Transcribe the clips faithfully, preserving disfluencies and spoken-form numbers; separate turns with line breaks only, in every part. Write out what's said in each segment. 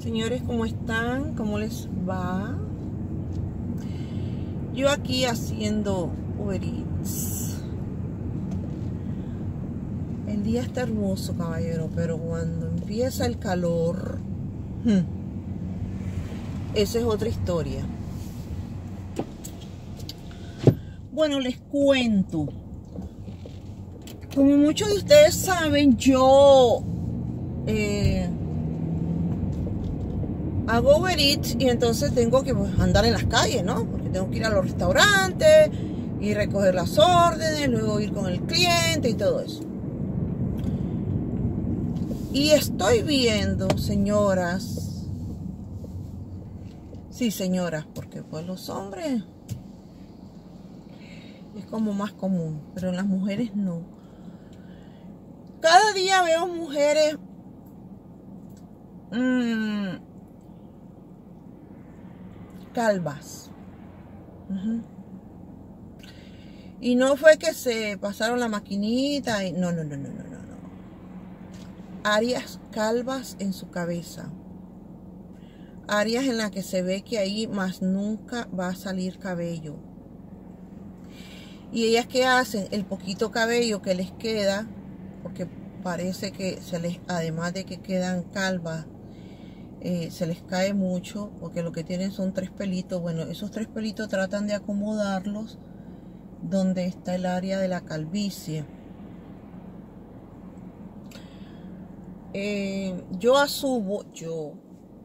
Señores, ¿cómo están? ¿Cómo les va? Yo aquí haciendo Uber Eats. El día está hermoso, caballero, pero cuando empieza el calor, hmm, esa es otra historia. Bueno, les cuento. Como muchos de ustedes saben, yo eh, hago Uber Eats y entonces tengo que pues, andar en las calles, ¿no? Porque tengo que ir a los restaurantes y recoger las órdenes, luego ir con el cliente y todo eso. Y estoy viendo, señoras, sí, señoras, porque pues los hombres es como más común, pero en las mujeres no. Cada día veo mujeres mmm, calvas. Uh-huh. Y no fue que se pasaron la maquinita y no, no, no, no, no, no, no. Áreas calvas en su cabeza. Áreas en las que se ve que ahí más nunca va a salir cabello. Y ellas ¿qué hacen? El poquito cabello que les queda, porque parece que se les, además de que quedan calvas, eh, se les cae mucho, porque lo que tienen son tres pelitos. Bueno, esos tres pelitos tratan de acomodarlos donde está el área de la calvicie. Eh, yo asumo, yo,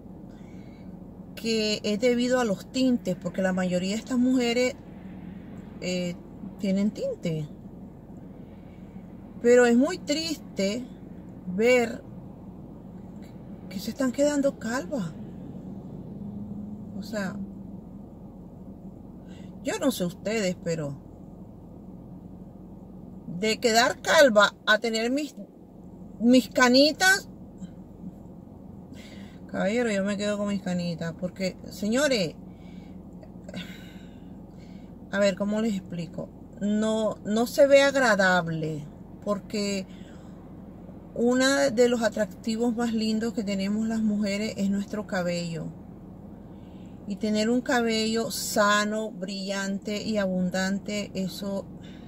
que es debido a los tintes, porque la mayoría de estas mujeres eh, tienen tinte. Pero es muy triste ver que se están quedando calvas. O sea, yo no sé ustedes, pero de quedar calva a tener mis, mis canitas, caballero, yo me quedo con mis canitas. Porque, señores, a ver, ¿cómo les explico? No, no se ve agradable. Porque uno de los atractivos más lindos que tenemos las mujeres es nuestro cabello. Y tener un cabello sano, brillante y abundante, eso,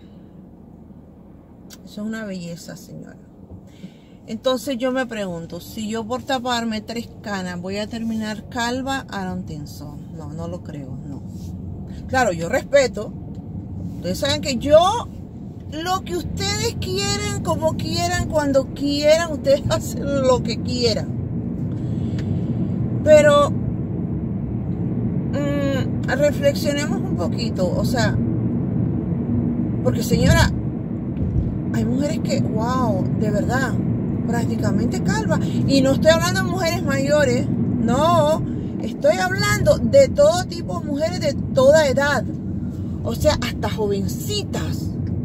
eso es una belleza, señora. Entonces yo me pregunto, si yo por taparme tres canas voy a terminar calva, I don't think so. No, no lo creo, no. Claro, yo respeto. Ustedes saben que yo... Lo que ustedes quieran, como quieran, cuando quieran, ustedes hacen lo que quieran. Pero mmm, reflexionemos un poquito, o sea, porque señora, hay mujeres que, wow, de verdad, prácticamente calvas. Y no estoy hablando de mujeres mayores, no, estoy hablando de todo tipo de mujeres de toda edad, o sea, hasta jovencitas.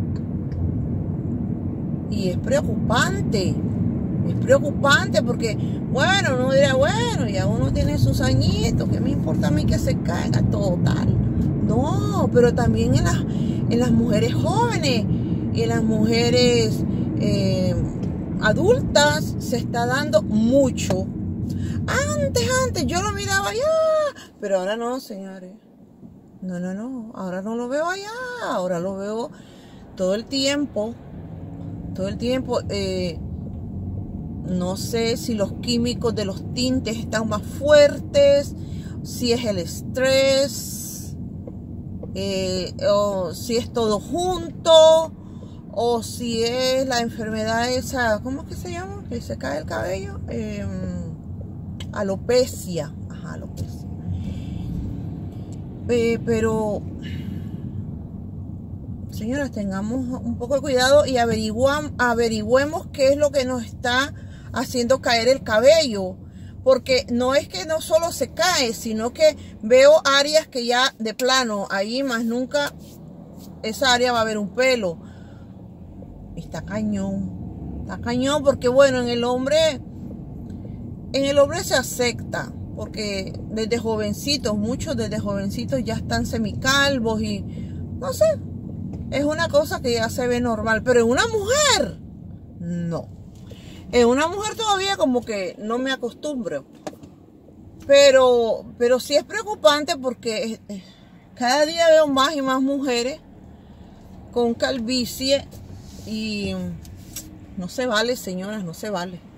Y es preocupante, es preocupante porque, bueno, uno dirá, bueno, ya uno tiene sus añitos, ¿qué me importa a mí que se caiga total? No, pero también en las, en las mujeres jóvenes y en las mujeres eh, adultas se está dando mucho. Antes, antes, yo lo miraba allá, pero ahora no, señores. No, no, no, ahora no lo veo allá, ahora lo veo todo el tiempo. Todo el tiempo, eh, no sé si los químicos de los tintes están más fuertes, si es el estrés, eh, o si es todo junto, o si es la enfermedad esa, ¿cómo es que se llama? Que se cae el cabello, eh, alopecia, ajá, alopecia. Eh, pero... Señoras, tengamos un poco de cuidado y averiguamos, averigüemos qué es lo que nos está haciendo caer el cabello. Porque no es que no solo se cae, sino que veo áreas que ya de plano, ahí más nunca esa área va a haber un pelo. Está cañón. Está cañón porque bueno, en el hombre, en el hombre se acepta. Porque desde jovencitos, muchos desde jovencitos ya están semicalvos y no sé. Es una cosa que ya se ve normal, pero en una mujer, no. En una mujer todavía como que no me acostumbro. Pero, pero sí es preocupante porque cada día veo más y más mujeres con calvicie y no se vale, señoras, no se vale.